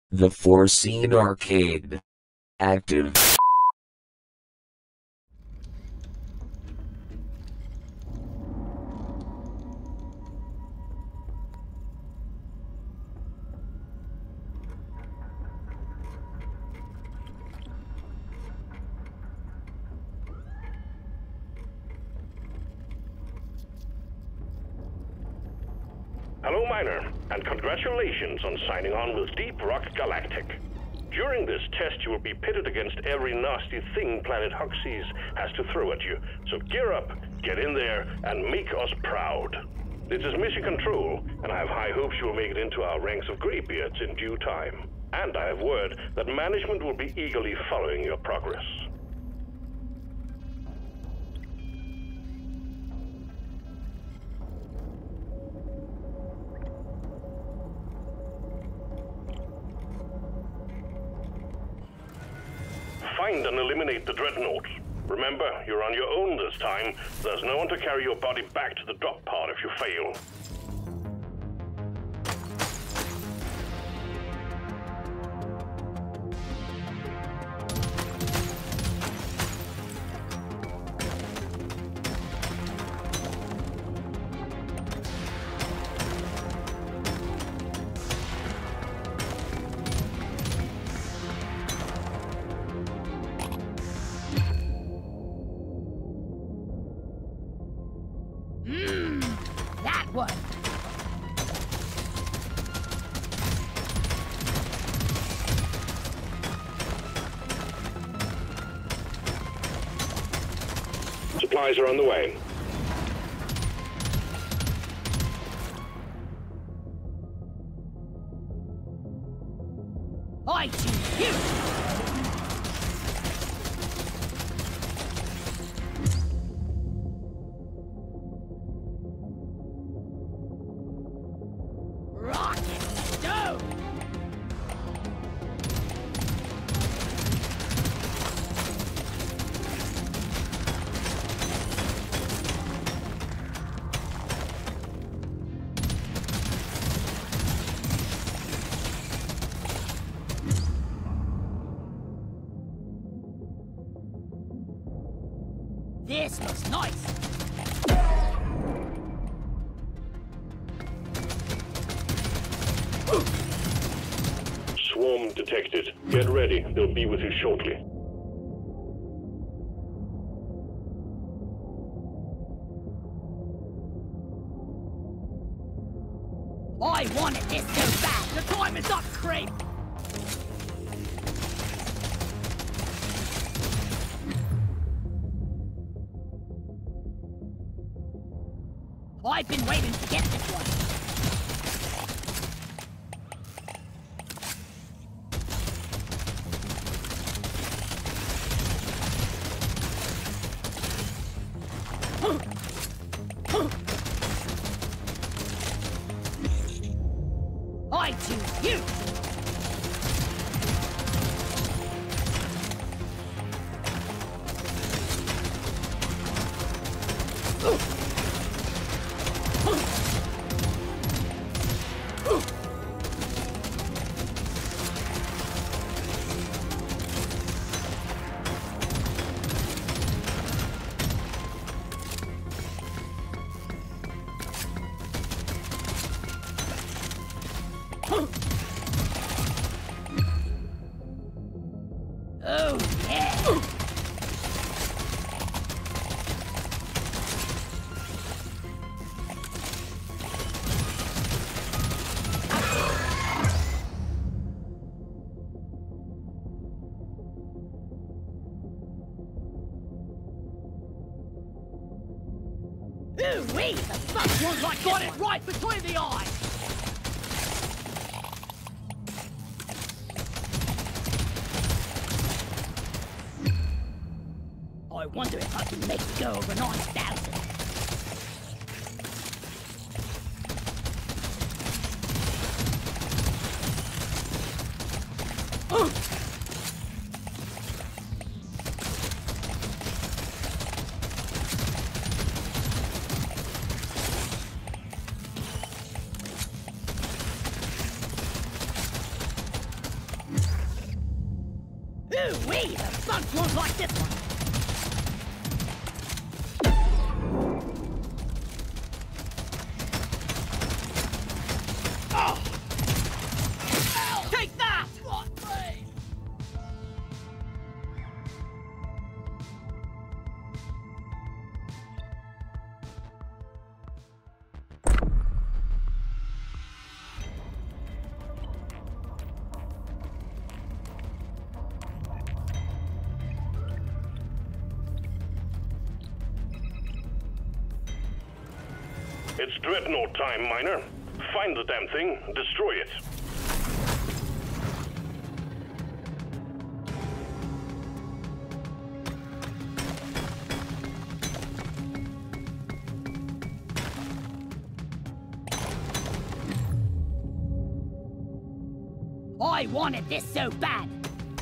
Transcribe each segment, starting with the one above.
The foreseen arcade. Active. Hello, Miner, and congratulations on signing on with Deep Rock Galactic. During this test, you will be pitted against every nasty thing Planet Hoxxes has to throw at you. So gear up, get in there, and make us proud. This is Mission Control, and I have high hopes you will make it into our ranks of graybeards in due time. And I have word that management will be eagerly following your progress. Find and eliminate the dreadnought. Remember, you're on your own this time. There's no one to carry your body back to the drop pod if you fail. That one. Supplies are on the way. I choose you. This looks nice. Swarm detected. Get ready. They'll be with you shortly. I wanted this so bad. The time is up, creep. I've been waiting to get this one. I choose you. Oh, yeah! Ooh-wee! The fuck was I got it right between the eyes! I wonder if I can make it go over 9,000. Ooh-wee, the bunch won't like this one. Oh! Take that! It's dreadnought time, Miner. Find the damn thing, destroy it. I wanted this so bad.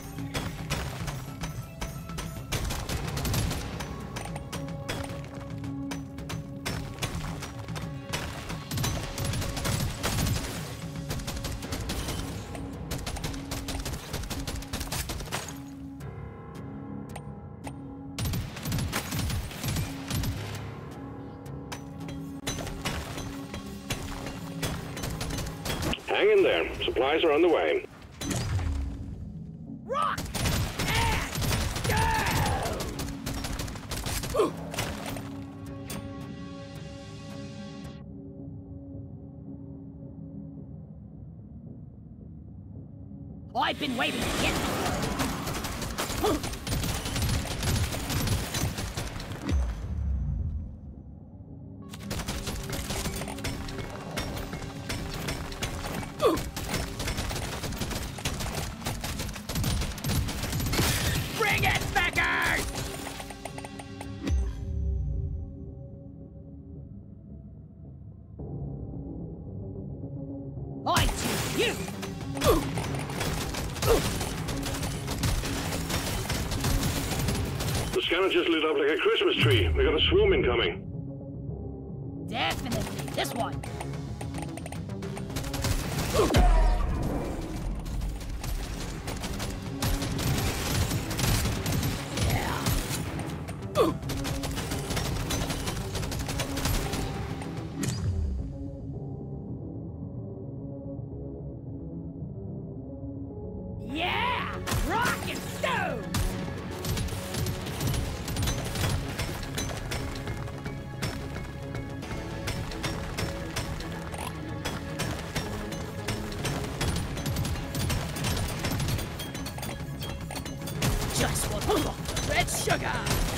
Hang in there. Supplies are on the way. Rock! And go! I've been waiting to get this. Bring it, Beckers! I choose you! The scanner just lit up like a Christmas tree. We got a swarm incoming. Definitely this one. Yeah! Rock and stone! Just what we want, the red sugar!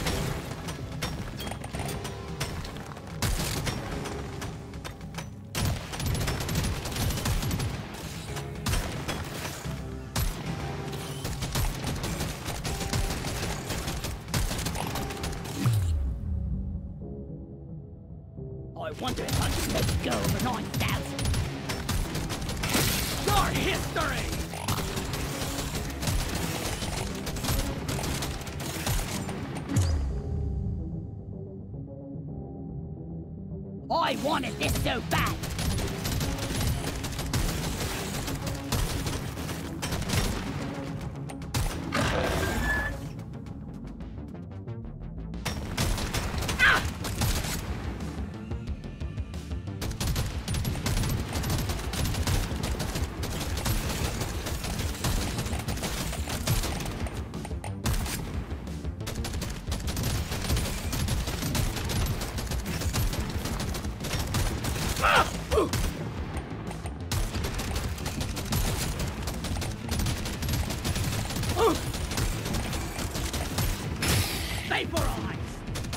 I wonder if I can make it go over 9,000. Start history! I wanted this so bad. Vaporize!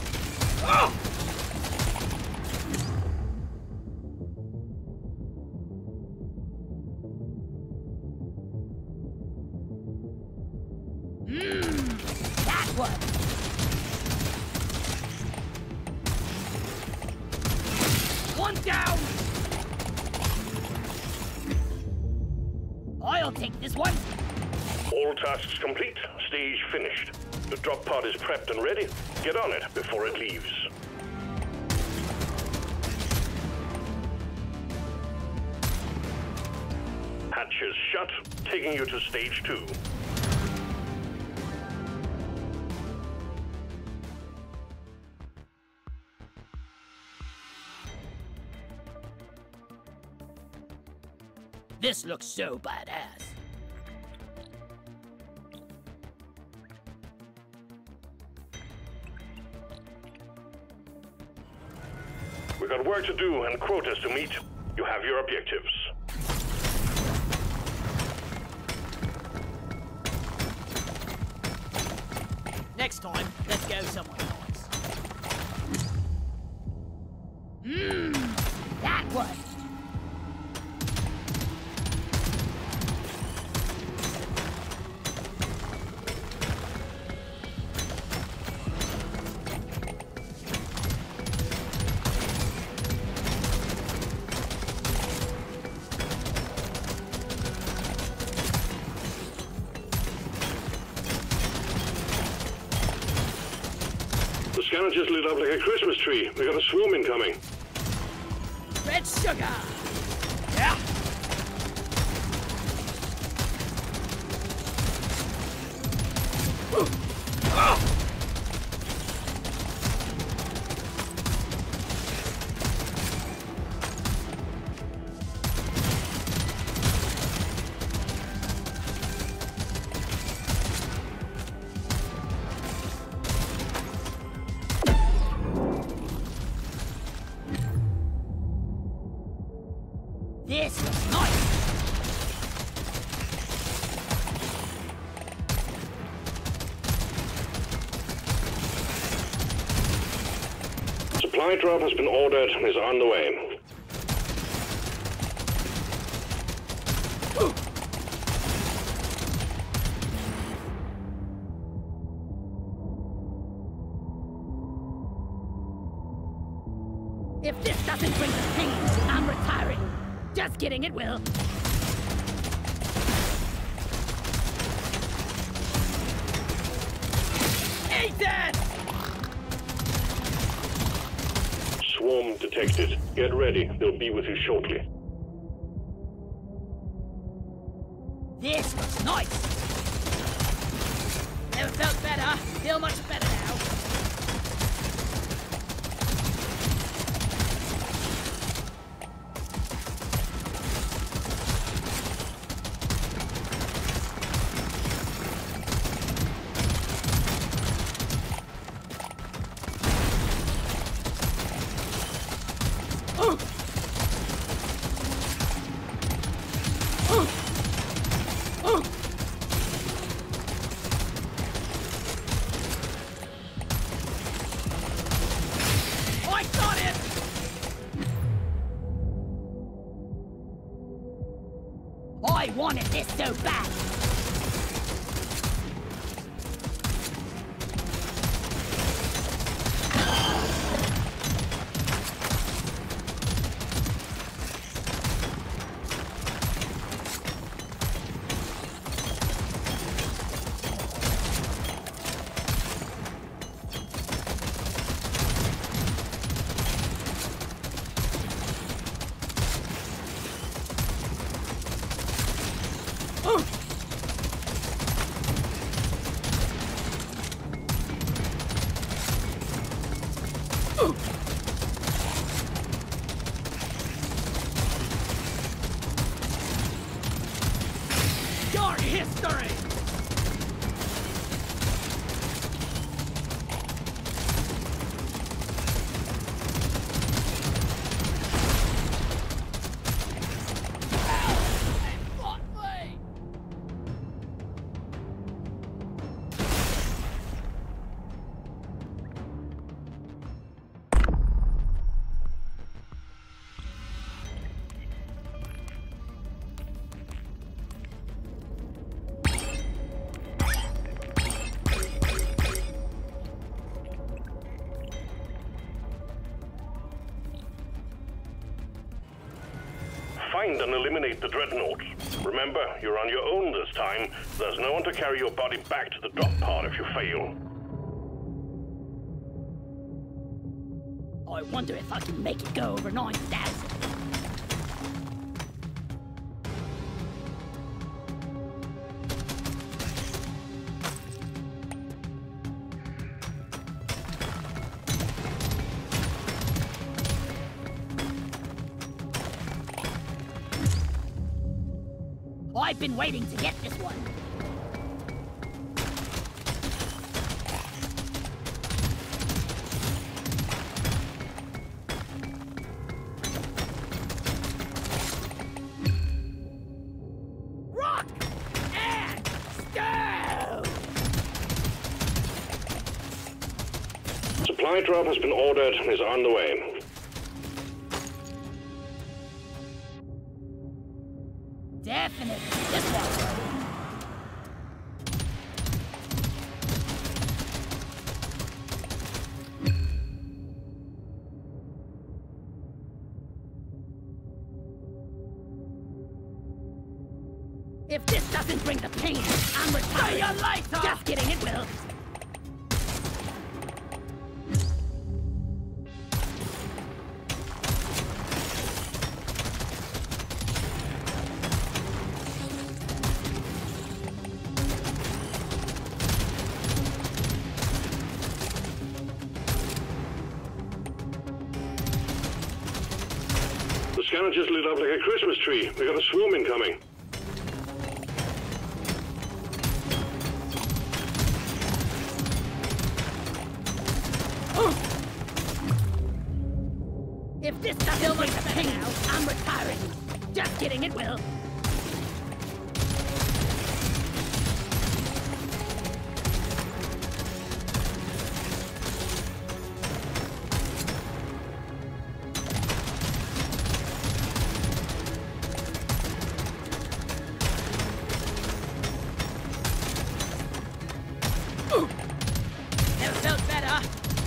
That one! One down! I'll take this one! All tasks complete. Stage finished. The drop pod is prepped and ready. Get on it before it leaves. Hatches shut, taking you to stage 2. This looks so badass. We've got work to do and quotas to meet. You have your objectives. Next time, let's go somewhere nice. That one. The scanner just lit up like a Christmas tree. We got a swarm incoming. Red sugar. Yeah. This looks nice. Supply drop has been ordered and is on the way. If this doesn't bring the pain, I'm retiring. Just kidding, it will. Eat it! Swarm detected. Get ready. They'll be with you shortly. This looks nice. Never felt better. Feel much better now. I got it! I wanted this so bad! Your history! Find and eliminate the dreadnoughts. Remember, you're on your own this time. There's no one to carry your body back to the drop pod if you fail. I wonder if I can make it go over 9,000. I've been waiting to get this one. Rock and stone! Supply drop has been ordered and is on the way. Definitely this one. If this doesn't bring the pain, I'm retiring. See you later! Just kidding, it will. The scanner just lit up like a Christmas tree. We got a swarm incoming. If this doesn't bring the pain, I'm retiring. Just kidding, it will. Never felt better.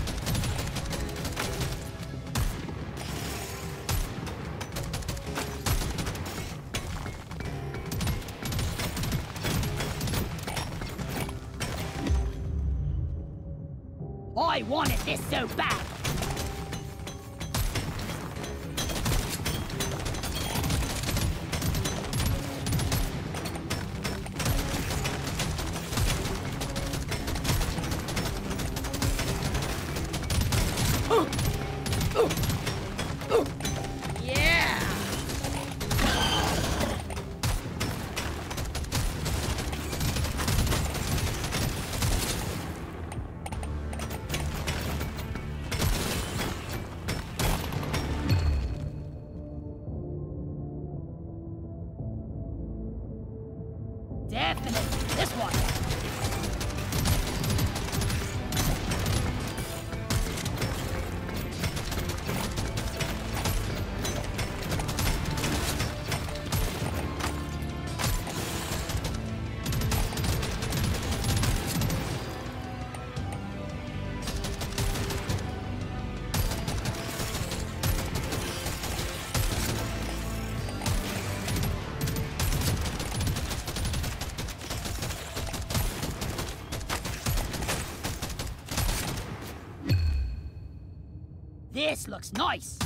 I wanted this so bad. Yeah. Definitely this one. This looks nice.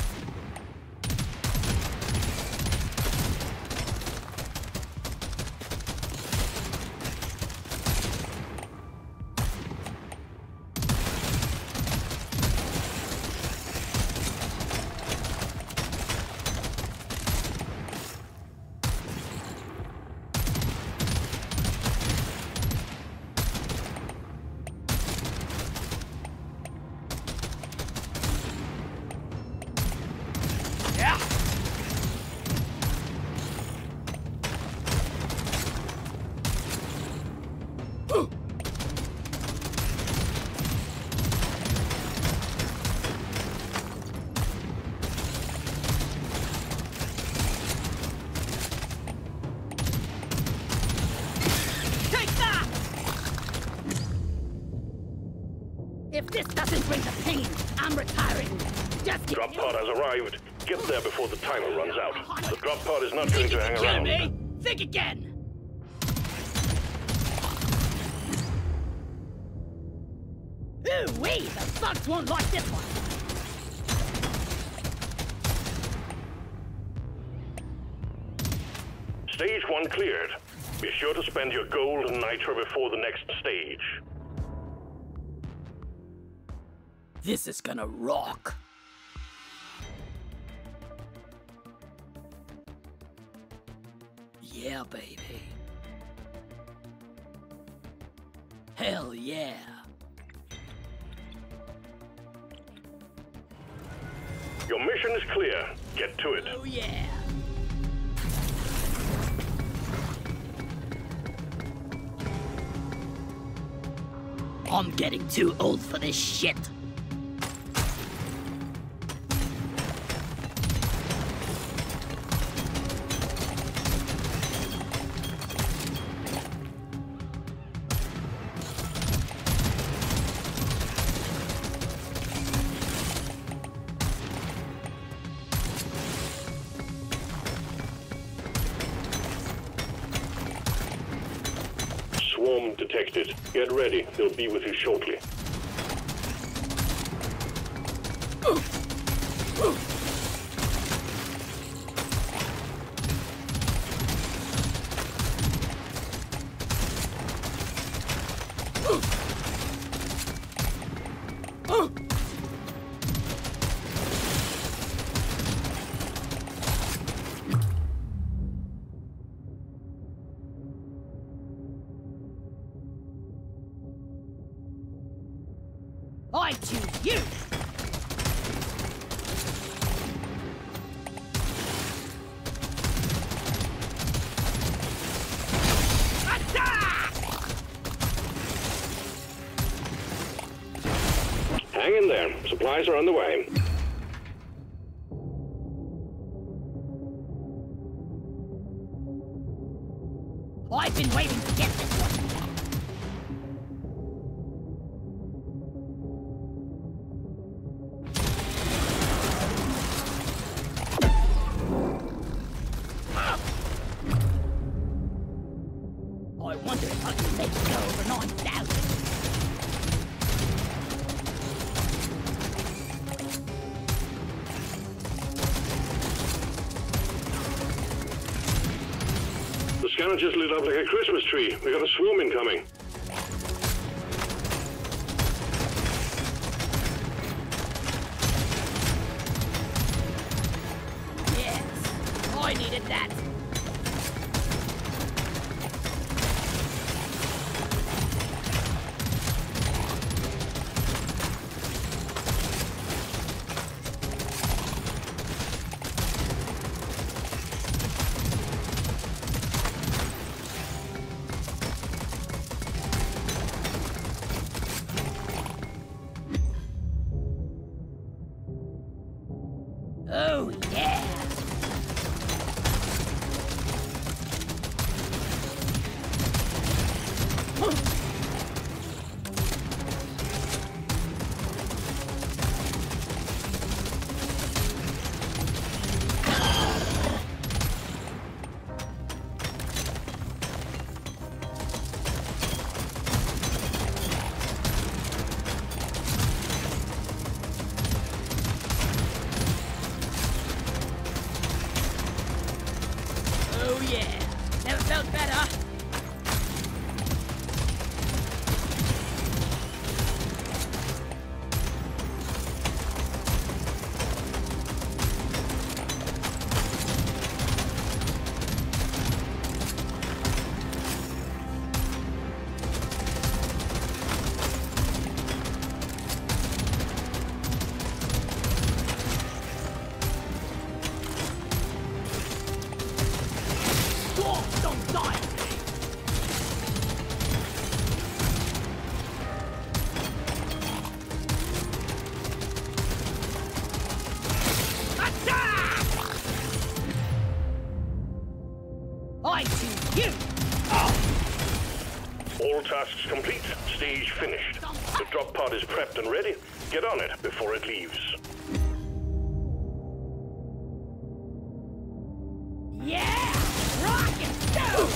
If this doesn't bring the pain, I'm retiring. Just get Drop pod has arrived. Get there before the timer runs out. The drop pod is not going to hang around. Me? Think again. Ooh-wee, the bugs won't like this one. Stage 1 cleared. Be sure to spend your gold and nitro before the next stage. This is gonna rock. yeah, baby. Hell yeah. Your mission is clear. Get to it. Oh yeah. I'm getting too old for this shit. Swarm detected. Get ready. They'll be with you shortly. I choose you! Attack! Hang in there. Supplies are on the way. I've been waiting to get this one. I wonder if I can make it go over 9,000. The scanner just lit up like a Christmas tree. We got a swarm incoming. Yes, I needed that. Oh, yeah! Oh yeah, never felt better. Dwarf, don't die! Attack! I choose you! All tasks complete. Stage finished. The drop pod is prepped and ready. Get on it before it leaves. Yeah! Rock and stone!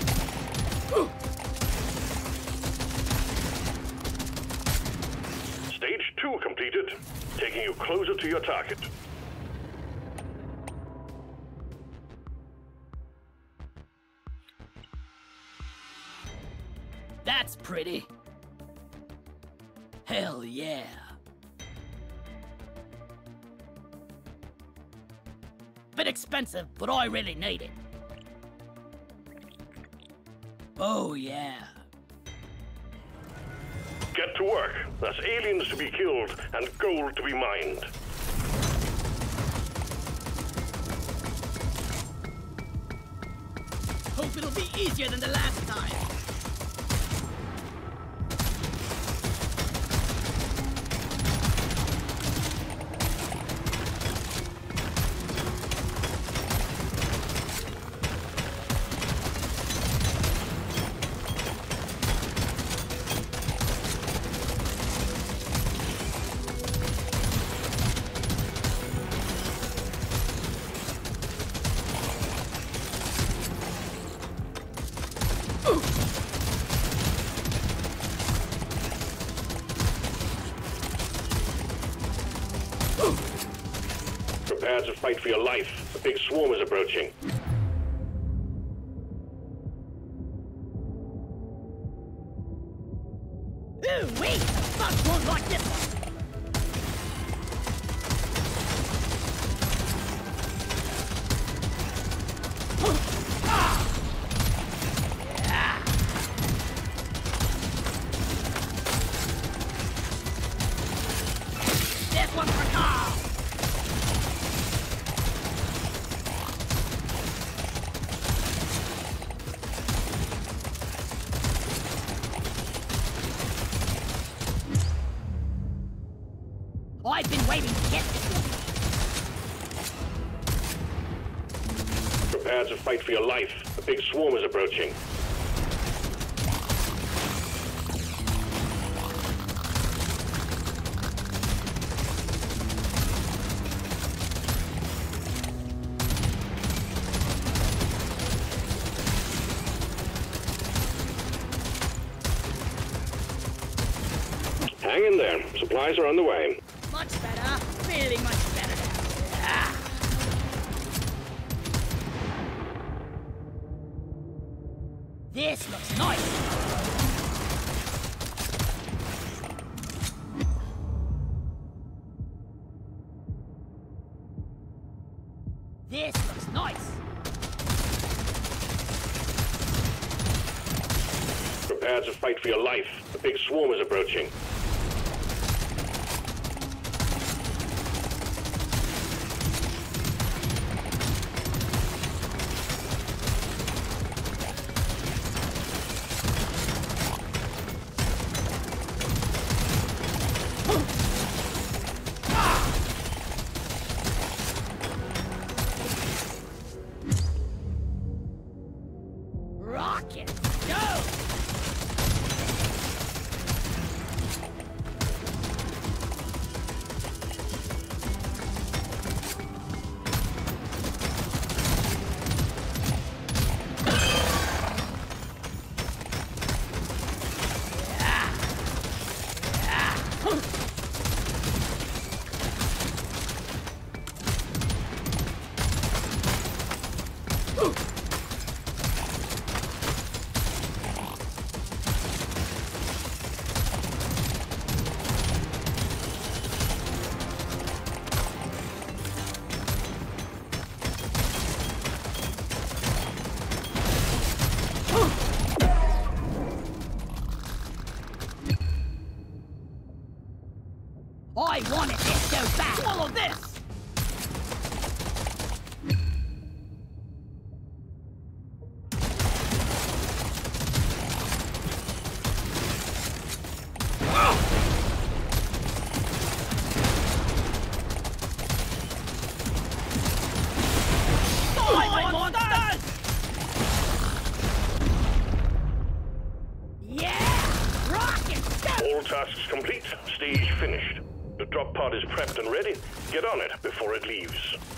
Stage 2 completed. Taking you closer to your target. That's pretty. Hell yeah. Bit expensive, but I really need it. Oh, yeah. Get to work. There's aliens to be killed and gold to be mined. Hope it'll be easier than the last time. Prepare to fight for your life. A big swarm is approaching. Ooh, wait! Fuck won't like this one! This one's for Carl! I've been waiting to get this one. Prepare to fight for your life. A big swarm is approaching. Hang in there. Supplies are on the way. Much better. Feeling much better now. Ah. This looks nice. This looks nice. Prepare to fight for your life. A big swarm is approaching. Rocket, go! I wanted this so bad! Swallow this! Die, monsters! Yeah! Rocket, go! All tasks complete. Stage finished. The drop pod is prepped and ready. Get on it before it leaves.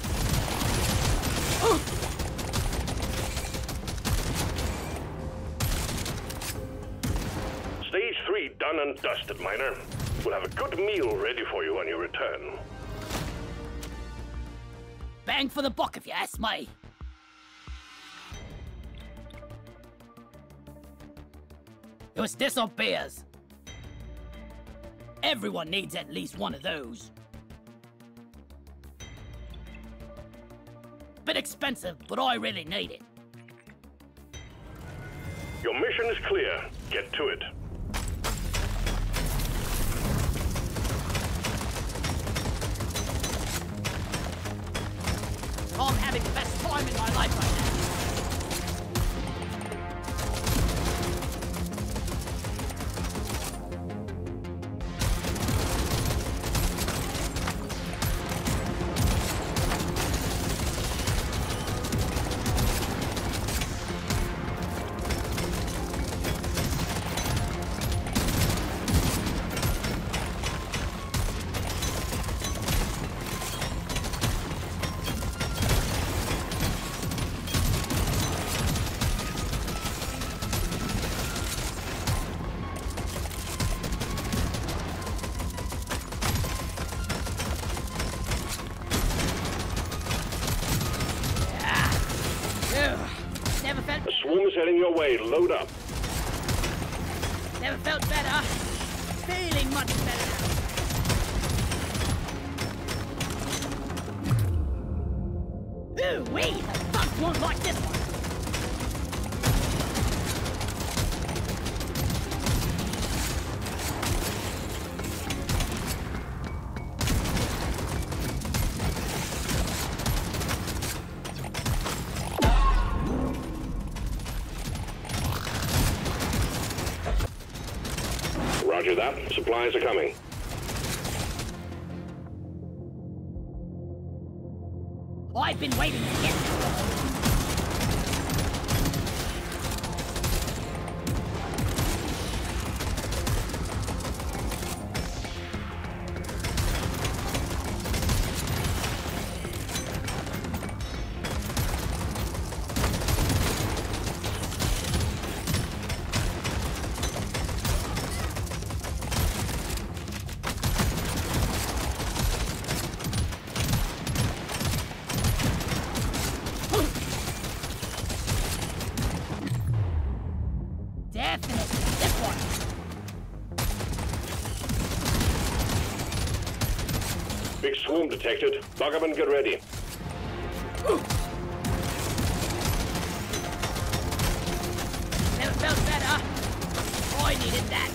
Stage 3 done and dusted, Miner. We'll have a good meal ready for you when you return. Bang for the buck if you ask me. It was this or beers. Everyone needs at least one of those. Bit expensive, but I really need it. Your mission is clear. Get to it. I'm having the best time in my life right now. Never felt The swarm is heading your way. Load up. Never felt better. Feeling much better now. Ooh wee! The bugs won't like this one. Roger that. Supplies are coming. I've been waiting to get this one. Definitely this one. Big swarm detected. Buggerman, get ready. Never felt better. I needed that.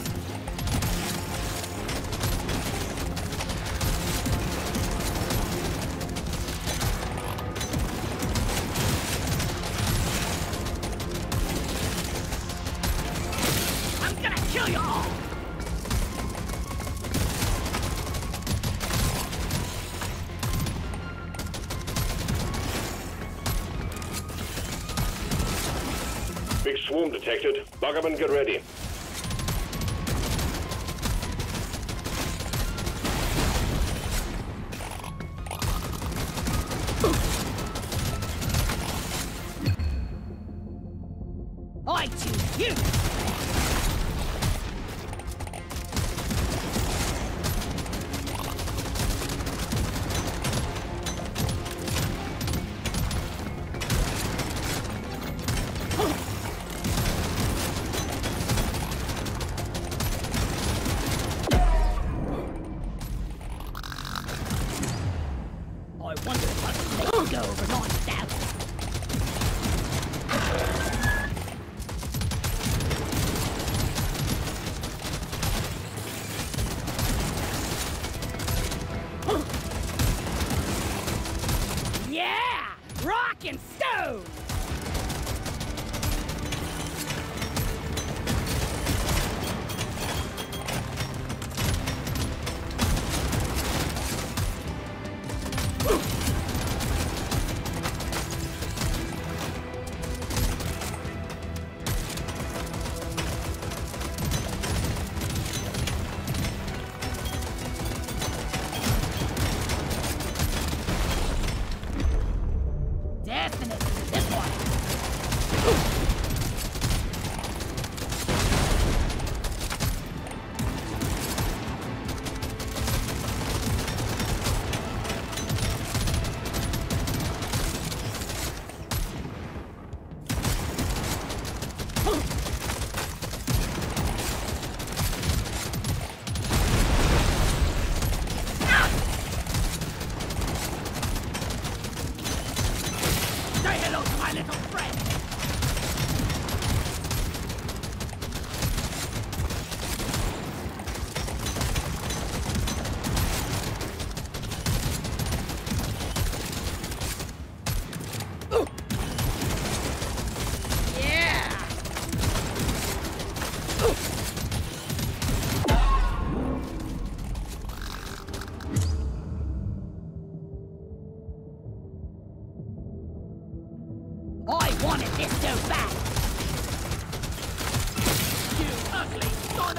I'm gonna kill you all. Big swarm detected. Buggerman, get ready. I choose you. I wonder if I can let you go overnight, Dad.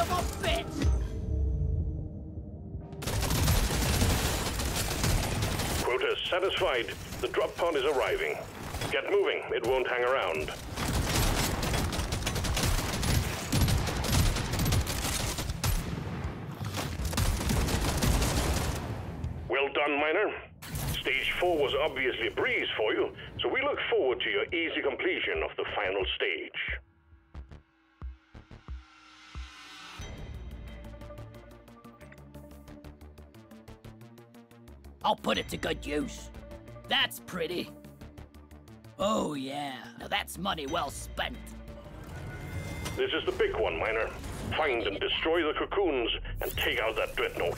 of a bitch! Quota satisfied. The drop pod is arriving. Get moving. It won't hang around. Well done, Miner. Stage 4 was obviously a breeze for you, so we look forward to your easy completion of the final stage. I'll put it to good use. That's pretty. Oh yeah, now that's money well spent. This is the big one, Miner. Find and destroy the cocoons and take out that dreadnought.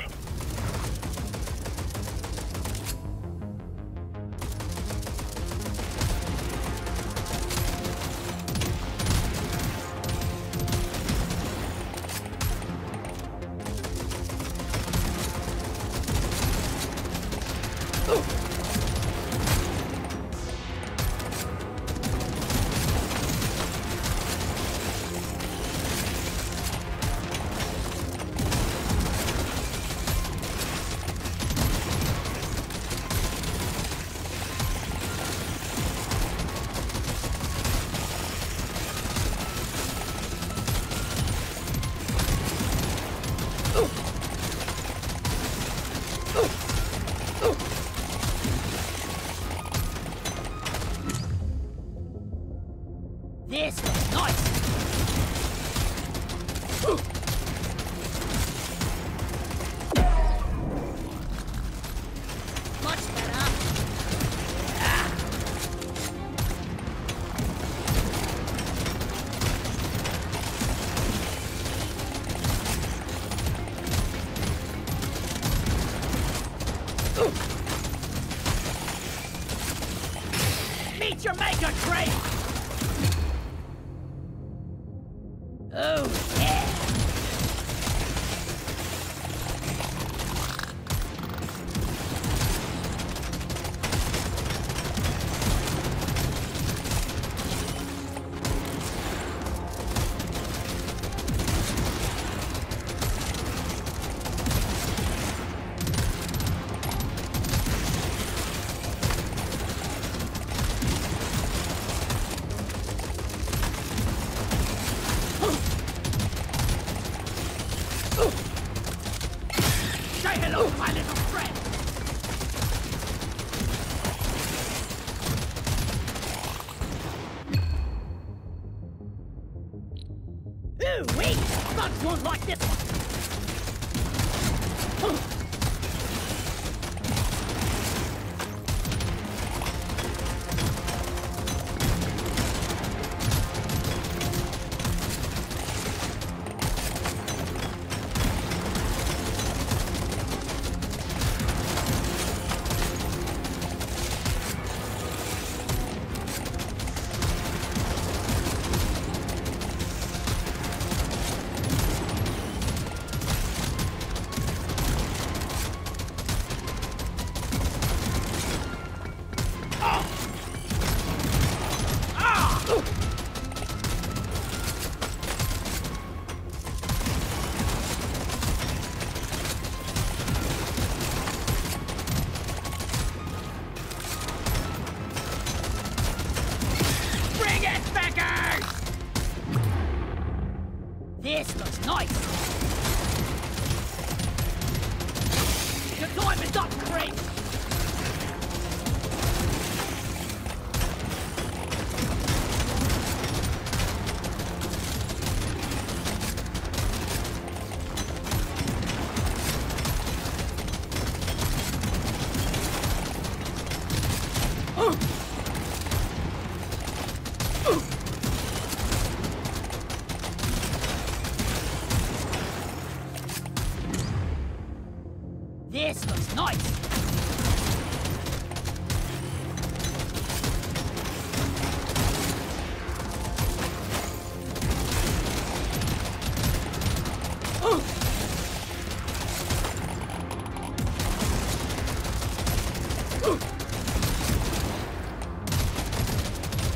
This is nice! Much better! Meet your maker, Drake! Oh, yeah! Say hello, my little friend! Ooh-wee! Bugs won't like this one! This looks nice! The time is up, Craig! This looks nice!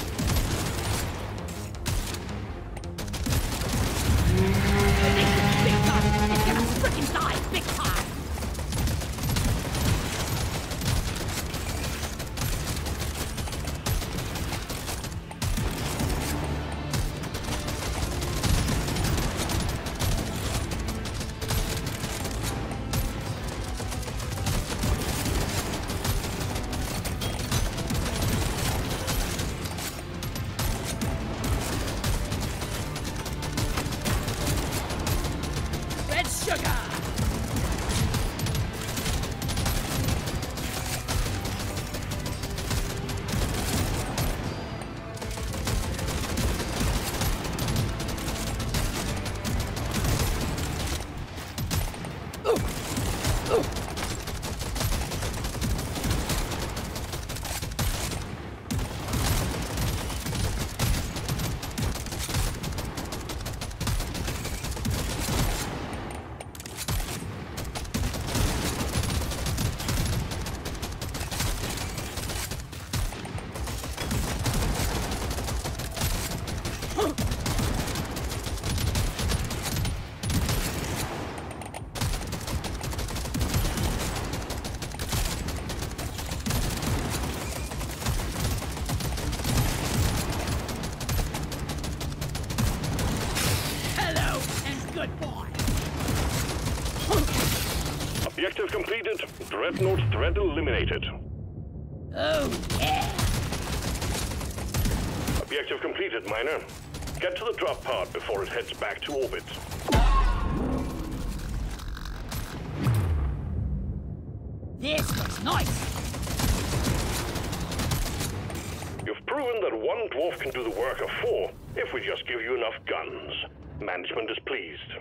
This Objective completed. Dreadnought threat eliminated. Oh, yeah. Objective completed, Miner. Get to the drop pod before it heads back to orbit. This looks nice. You've proven that one dwarf can do the work of 4 if we just give you enough guns. Management is pleased.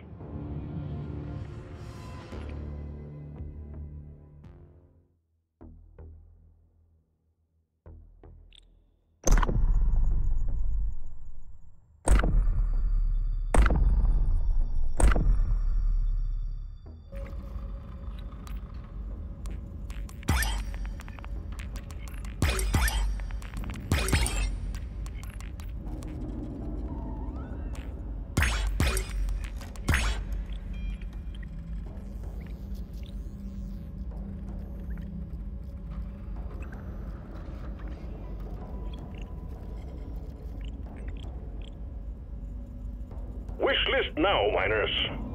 Wish list now, miners.